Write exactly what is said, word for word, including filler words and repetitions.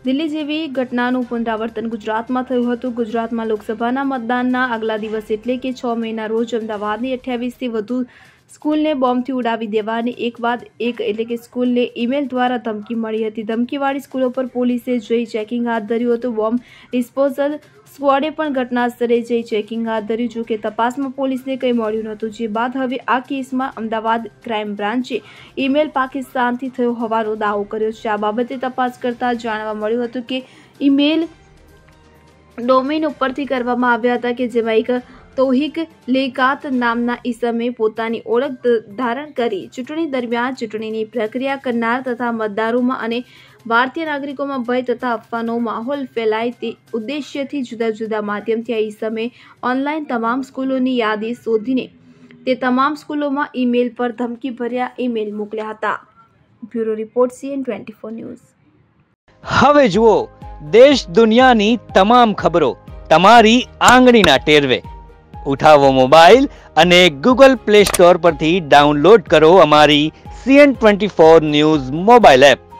દિલ્હી જેવી ઘટનાનું પુનરાવર્તન ગુજરાતમાં થયું હતું। ગુજરાતમાં લોકસભાના મતદાનના આગલા દિવસ એટલે કે છ મેના રોજ અમદાવાદની અઠ્યાવીસથી વધુ સ્કૂલને બોમ્બથી ઉડાવી દેવાની એક બાદ એક એટલે કે સ્કૂલને ઈમેલ દ્વારા ધમકી મળી હતી। ધમકીવાળી સ્કૂલો પર પોલીસે જઈ ચેકિંગ હાથ ધર્યું હતું। બોમ્બ ડિસ્પોઝલ સ્ક્વોડે પણ ઘટના સ્થળે જઈ ચેકિંગ હાથ ધર્યું। જો કે તપાસમાં પોલીસને કંઈ મળ્યું નહોતું, જે બાદ હવે આ કેસમાં અમદાવાદ ક્રાઇમ બ્રાન્ચે ઈમેલ પાકિસ્તાનથી થયો હોવાનો દાવો કર્યો છે। આ બાબતે તપાસ કરતા જાણવા મળ્યું હતું કે ઈમેલ ડોમેન ઉપરથી કરવામાં આવ્યા હતા કે જેમાં એક તૌહિક લેકાત નામના ઈસમે પોતાની ઓળખ ધારણ કરી ચૂંટણી દરમિયાન ચૂંટણીની પ્રક્રિયા કરનાર તથા મતદારોમાં અને ભારતીય નાગરિકોમાં ભય તથા અફવાનો માહોલ ફેલાય તે ઉદ્દેશ્યથી જુદા જુદા માધ્યમથી આ ઈસમે ઓનલાઈન તમામ સ્કૂલોની યાદી શોધીને તે તમામ સ્કૂલોમાં ઈમેલ પર ધમકી ભર્યા ઈમેલ મોકલ્યા હતા। Bureau report CN twenty four news. હવે જુઓ દેશ દુનિયાની તમામ ખબરો તમારી આંગળીના ટેરવે। ઉઠાવો મોબાઈલ અને ગૂગલ પ્લે સ્ટોર પરથી ડાઉનલોડ કરો અમારી CN twenty four news mobile app.